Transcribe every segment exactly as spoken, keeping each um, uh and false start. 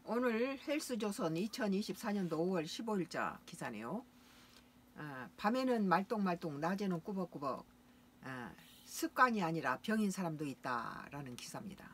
오늘 헬스조선 이천이십사 년도 오월 십오일자 기사네요. 어, 밤에는 말똥말똥 낮에는 꾸벅꾸벅 어, 습관이 아니라 병인 사람도 있다라는 기사입니다.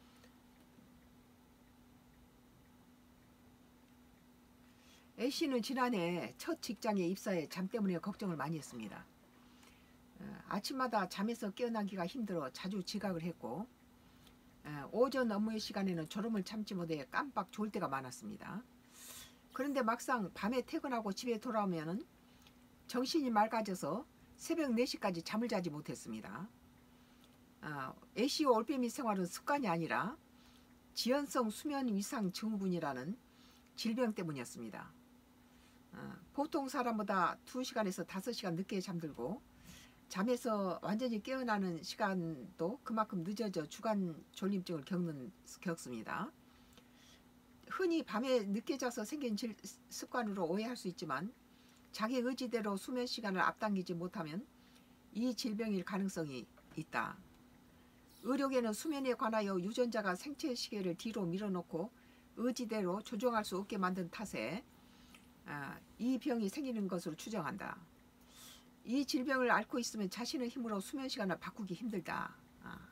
A씨는 지난해 첫 직장에 입사해 잠 때문에 걱정을 많이 했습니다. 어, 아침마다 잠에서 깨어나기가 힘들어 자주 지각을 했고 오전 업무의 시간에는 졸음을 참지 못해 깜빡 졸 때가 많았습니다. 그런데 막상 밤에 퇴근하고 집에 돌아오면 정신이 맑아져서 새벽 네 시까지 잠을 자지 못했습니다. 아, A씨의 올빼미 생활은 습관이 아니라 지연성 수면 위상 증후군이라는 질병 때문이었습니다. 아, 보통 사람보다 두 시간에서 다섯 시간 늦게 잠들고 잠에서 완전히 깨어나는 시간도 그만큼 늦어져 주간 졸림증을 겪는, 겪습니다. 흔히 밤에 늦게 자서 생긴 질, 습관으로 오해할 수 있지만 자기 의지대로 수면 시간을 앞당기지 못하면 이 질병일 가능성이 있다. 의료계는 수면에 관하여 유전자가 생체 시계를 뒤로 밀어놓고 의지대로 조정할 수 없게 만든 탓에 아, 이 병이 생기는 것으로 추정한다. 이 질병을 앓고 있으면 자신의 힘으로 수면 시간을 바꾸기 힘들다. 아.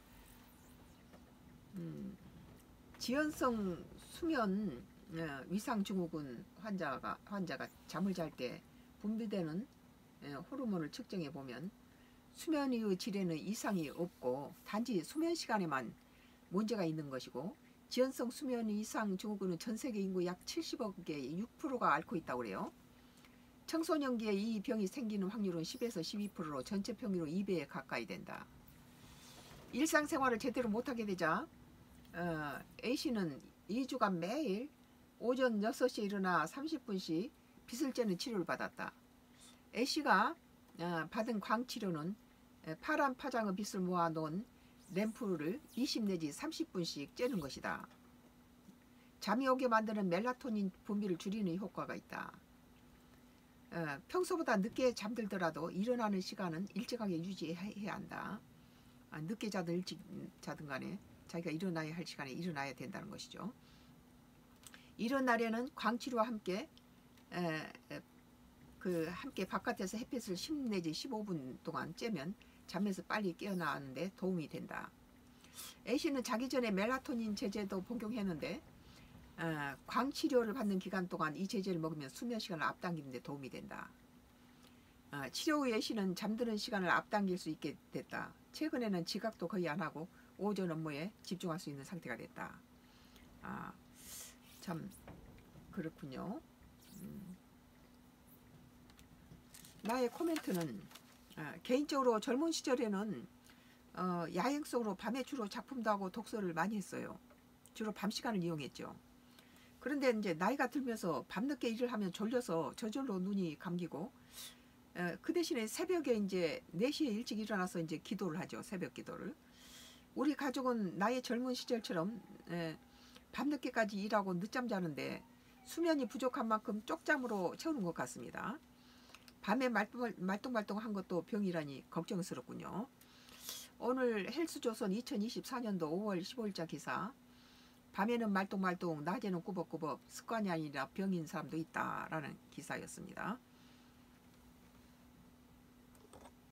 음, 지연성 수면 어, 위상 증후군 환자가 환자가 잠을 잘 때 분비되는 어, 호르몬을 측정해 보면 수면 이후 질에는 이상이 없고 단지 수면 시간에만 문제가 있는 것이고, 지연성 수면 이상 증후군은 전 세계 인구 약 칠십억의 육 퍼센트가 앓고 있다고 그래요. 청소년기에 이 병이 생기는 확률은 십에서 십이 퍼센트로 전체 평균으로 이 배에 가까이 된다. 일상생활을 제대로 못하게 되자 어, A씨는 이 주간 매일 오전 여섯 시에 일어나 삼십 분씩 빗을 째는 치료를 받았다. A씨가 어, 받은 광치료는 파란 파장의 빗을 모아놓은 램프를 이십 내지 삼십 분씩 째는 것이다. 잠이 오게 만드는 멜라토닌 분비를 줄이는 효과가 있다. 어, 평소보다 늦게 잠들더라도 일어나는 시간은 일정하게 유지해야 한다. 아, 늦게 자든 일찍 자든 간에 자기가 일어나야 할 시간에 일어나야 된다는 것이죠. 이런 날에는 광치료와 함께 에, 에, 그 함께 바깥에서 햇빛을 십 내지 십오 분 동안 쬐면 잠에서 빨리 깨어나는데 도움이 된다. A씨는 자기 전에 멜라토닌 제제도 복용했는데 어, 광치료를 받는 기간 동안 이 제제를 먹으면 수면 시간을 앞당기는 데 도움이 된다. 어, 치료 후 A씨는 잠드는 시간을 앞당길 수 있게 됐다. 최근에는 지각도 거의 안 하고 오전 업무에 집중할 수 있는 상태가 됐다. 아, 참 그렇군요. 음. 나의 코멘트는 어, 개인적으로 젊은 시절에는 어, 야행 속으로 밤에 주로 작품도 하고 독서를 많이 했어요. 주로 밤 시간을 이용했죠. 그런데 이제 나이가 들면서 밤늦게 일을 하면 졸려서 저절로 눈이 감기고 에, 그 대신에 새벽에 이제 네 시에 일찍 일어나서 이제 기도를 하죠. 새벽 기도를. 우리 가족은 나의 젊은 시절처럼 에, 밤늦게까지 일하고 늦잠 자는데 수면이 부족한 만큼 쪽잠으로 채우는 것 같습니다. 밤에 말똥말똥한 것도 병이라니 걱정스럽군요. 오늘 헬스조선 이천이십사 년도 오월 십오일자 기사, 밤에는 말똥말똥 낮에는 꾸벅꾸벅 습관이 아니라 병인 사람도 있다라는 기사였습니다.